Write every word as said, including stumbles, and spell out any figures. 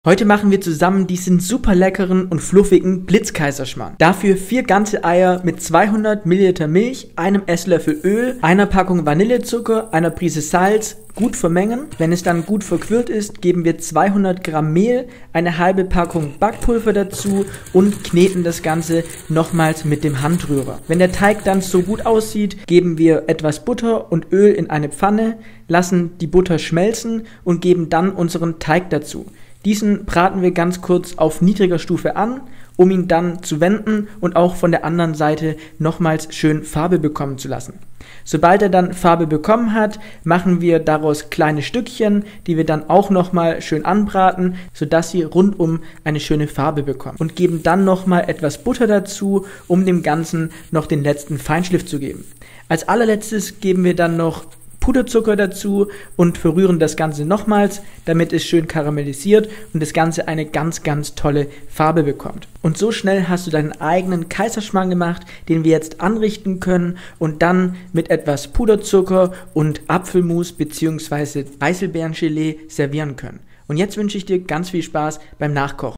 Heute machen wir zusammen diesen super leckeren und fluffigen Blitzkaiserschmarrn. Dafür vier ganze Eier mit zweihundert Milliliter Milch, einem Esslöffel Öl, einer Packung Vanillezucker, einer Prise Salz, gut vermengen. Wenn es dann gut verquirlt ist, geben wir zweihundert Gramm Mehl, eine halbe Packung Backpulver dazu und kneten das Ganze nochmals mit dem Handrührer. Wenn der Teig dann so gut aussieht, geben wir etwas Butter und Öl in eine Pfanne, lassen die Butter schmelzen und geben dann unseren Teig dazu. Diesen braten wir ganz kurz auf niedriger Stufe an, um ihn dann zu wenden und auch von der anderen Seite nochmals schön Farbe bekommen zu lassen. Sobald er dann Farbe bekommen hat, machen wir daraus kleine Stückchen, die wir dann auch nochmal schön anbraten, sodass sie rundum eine schöne Farbe bekommen. Und geben dann nochmal etwas Butter dazu, um dem Ganzen noch den letzten Feinschliff zu geben. Als allerletztes geben wir dann noch Puderzucker dazu und verrühren das Ganze nochmals, damit es schön karamellisiert und das Ganze eine ganz, ganz tolle Farbe bekommt. Und so schnell hast du deinen eigenen Kaiserschmarrn gemacht, den wir jetzt anrichten können und dann mit etwas Puderzucker und Apfelmus bzw. Preiselbeerengelee servieren können. Und jetzt wünsche ich dir ganz viel Spaß beim Nachkochen.